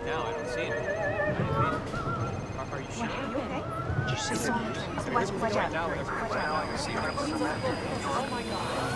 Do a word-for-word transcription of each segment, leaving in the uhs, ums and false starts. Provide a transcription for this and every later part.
now. I don't see it. Are, are you sure? Are you okay? Did you see the news? Watch, watch out. Now, right now, I can see it. Oh my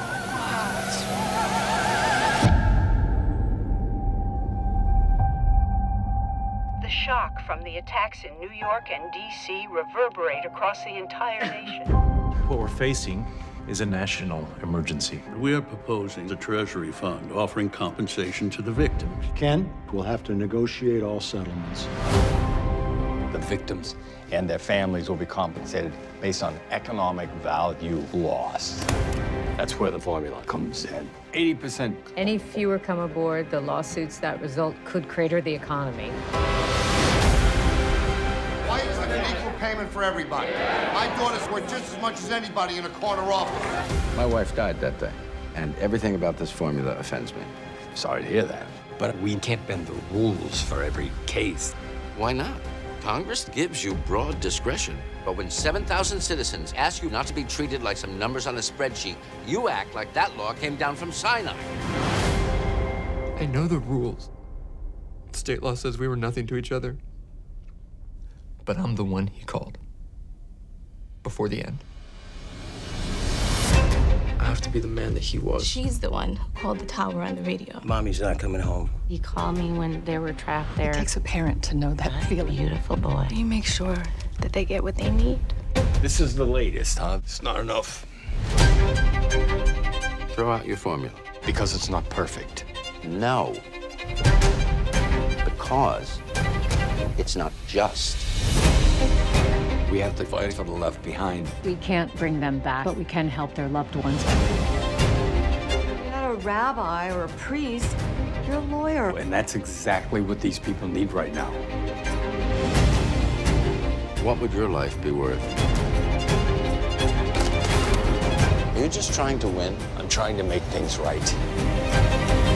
God. The shock from the attacks in New York and D C reverberate across the entire nation. What we're facing is a national emergency. We are proposing the Treasury Fund offering compensation to the victims. Ken will have to negotiate all settlements. The victims and their families will be compensated based on economic value lost. That's where the formula comes in. eighty percent. Any fewer come aboard, the lawsuits that result could crater the economy. Why isn't an equal payment for everybody? My daughter's worth just as much as anybody in a corner office. My wife died that day, and everything about this formula offends me. Sorry to hear that. But we can't bend the rules for every case. Why not? Congress gives you broad discretion. But when seven thousand citizens ask you not to be treated like some numbers on a spreadsheet, you act like that law came down from Sinai. I know the rules. State law says we were nothing to each other. But I'm the one he called. Before the end. I have to be the man that he was. She's the one who called the tower on the radio. Mommy's not coming home. He called me when they were trapped there. It takes a parent to know that feeling. Beautiful boy. You make sure that they get what they need. This is the latest, huh? It's not enough. Throw out your formula. Because it's not perfect. No. Because it's not just. We have to fight for the left behind. We can't bring them back, but we can help their loved ones. You're not a rabbi or a priest. You're a lawyer. And that's exactly what these people need right now. What would your life be worth? Are you just trying to win? I'm trying to make things right.